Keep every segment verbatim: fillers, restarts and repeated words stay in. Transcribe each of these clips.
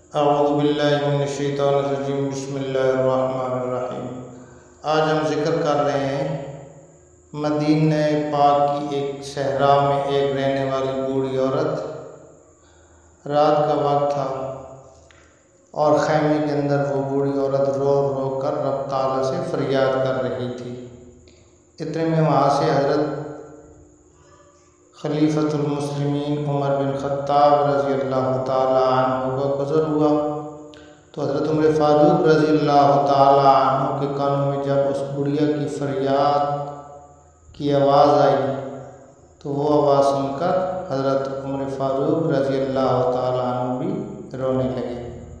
اعوذ باللہ من الشیطان الرجیم بسم اللہ الرحمن الرحیم۔ آج ہم ذکر کر رہے ہیں مدینہ پاک کی ایک صحرا میں ایک رہنے والی بوڑھی عورت۔ رات کا وقت تھا اور خیمے کے اندر وہ بوڑھی عورت رو رو کر رب تعالیٰ سے فریاد کر رہی تھی۔ اتنے میں وہاں سے حضرت خلیفۃ المسلمین عمر بن خطاب رضی اللہ تعالیٰ عنہ کا گزر ہوا، تو حضرت عمر فاروق رضی اللہ تعالیٰ عنہ کے کانوں میں جب اس بڑھیا کی فریاد کی آواز آئی تو وہ آواز سن کر حضرت عمر فاروق رضی اللہ تعالیٰ عنہ بھی رونے لگے۔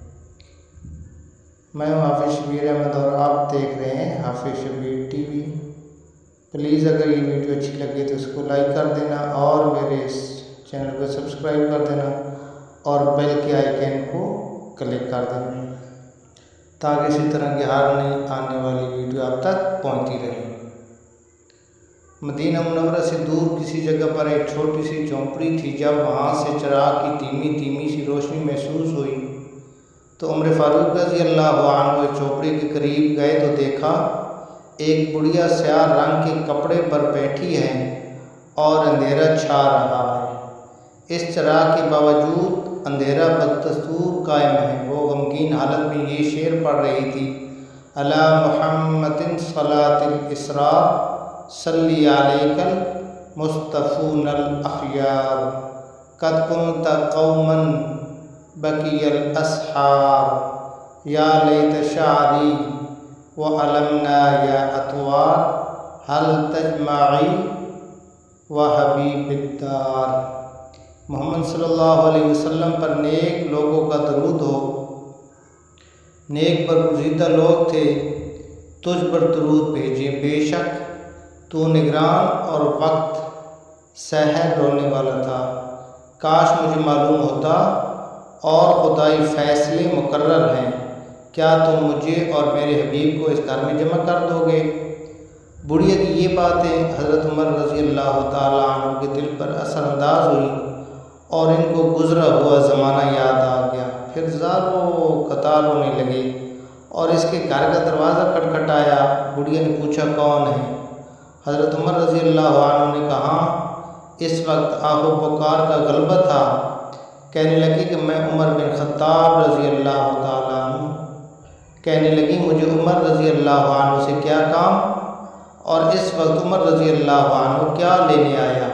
میں ہوں حافظ شبیر احمد اور آپ دیکھ رہے ہیں حافظ شبیر ٹی وی۔ پلیز اگر یہ ویڈیو اچھی لگے تو اس کو لائک کر دینا اور میرے اس چینل کو سبسکرائب کر دینا اور بیل کے آئیکن کو کلک کر دینا تاکہ اسی طرح کی ہر نئی آنے والی ویڈیو آپ تک پہنچتی رہے۔ مدینہ منورہ سے دور کسی جگہ پر ایک چھوٹی سی جھونپڑی تھی۔ جب وہاں سے چراغ کی دھیمی دھیمی سی روشنی محسوس ہوئی تو عمر فاروق رضی اللہ عنہ اس جھونپڑی کے قریب گئے تو دیکھا ایک بڑھیا سیاہ رنگ کے کپڑے پر بیٹھی ہے اور اندھیرا چھا رہا ہے۔ اس چراغ کے باوجود اندھیرا بدستور قائم ہے۔ وہ غمگین حالت میں یہ شعر پڑھ رہی تھی: علی محمد صلاۃ الاسراء صلی علیک المصطفون الاخیار قد کنت قوما بکی الاسحار یا لیت شعری وعلمنا یا اطوار حل تجمعی وحبیب الدار۔ محمد صلی اللہ علیہ وسلم پر نیک لوگوں کا درود ہو۔ نیک برگزیدہ لوگ تھے، تجھ پر درود بھیجے۔ بے شک تو نگران اور وقت سحر رونے والا تھا۔ کاش مجھے معلوم ہوتا اور خدائی فیصلے مقرر ہیں، کیا تم مجھے اور میرے حبیب کو اس گھر میں جمع کر دو گے؟ بڑھیا کی یہ باتیں حضرت عمر رضی اللہ تعالیٰ عنہ کے دل پر اثر انداز ہوئی اور ان کو گزرا ہوا زمانہ یاد آ گیا۔ پھر زاروں قطار ہونے لگے اور اس کے گھر کا دروازہ کھٹکھٹایا۔ بڑھیا نے پوچھا کون ہے؟ حضرت عمر رضی اللہ عنہ نے کہا اس وقت آہ و پکار کا غلبہ تھا۔ کہنے لگی کہ میں عمر بن خطاب رضی اللہ تعالیٰ عنہ کہنے لگی مجھے عمر رضی اللہ عنہ سے کیا کام، اور اس وقت عمر رضی اللہ عنہ کیا لینے آیا؟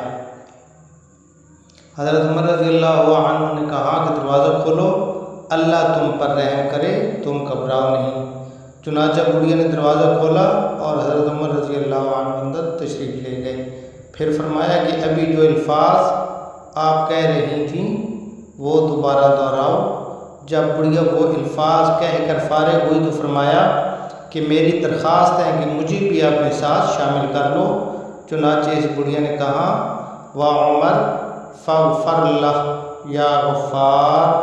حضرت عمر رضی اللہ عنہ نے کہا کہ دروازہ کھولو، اللہ تم پر رحم کرے، تم گھبراؤ نہیں۔ چنانچہ بڑھیا نے دروازہ کھولا اور حضرت عمر رضی اللہ عنہ اندر تشریف لے گئے۔ پھر فرمایا کہ ابھی جو الفاظ آپ کہہ رہی تھیں وہ دوبارہ دہراؤ۔ جب بڑھیا وہ الفاظ کہہ کر فارغ ہوئی تو فرمایا کہ میری درخواست ہے کہ مجھے بھی اپنے ساتھ شامل کر لو۔ چنانچہ اس بڑھیا نے کہا وا عمر فاغفر لہ یا غفار،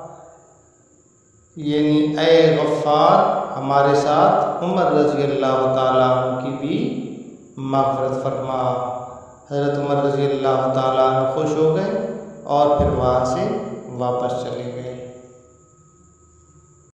یعنی اے غفار ہمارے ساتھ عمر رضی اللہ تعالیٰ عنہ کی بھی مغفرت فرما۔ حضرت عمر رضی اللہ تعالیٰ عنہ خوش ہو گئے اور پھر وہاں سے واپس چلے گئے۔